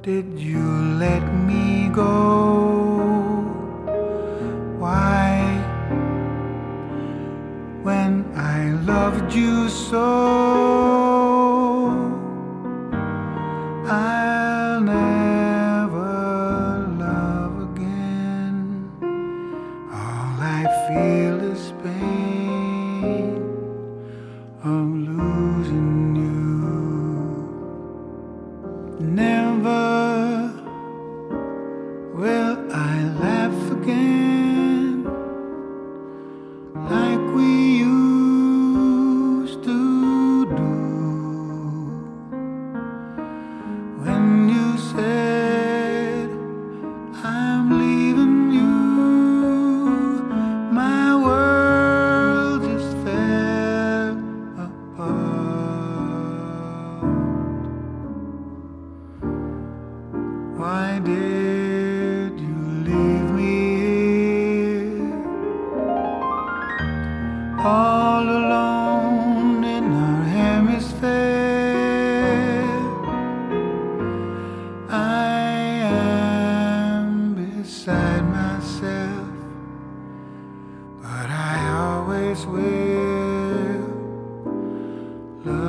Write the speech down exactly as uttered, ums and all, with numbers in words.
did you let me go? Why, when I loved you so, I'll never love again. All I feel is pain of losing you. Never will I laugh again like we used to do. When you said I'm leaving you, my world just fell apart. Why did you leave me here, all alone in our hemisphere? I am beside myself, but I always will love